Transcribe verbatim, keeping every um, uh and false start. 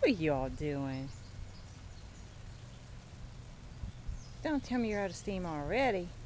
What are y'all doing? Don't tell me you're out of steam already.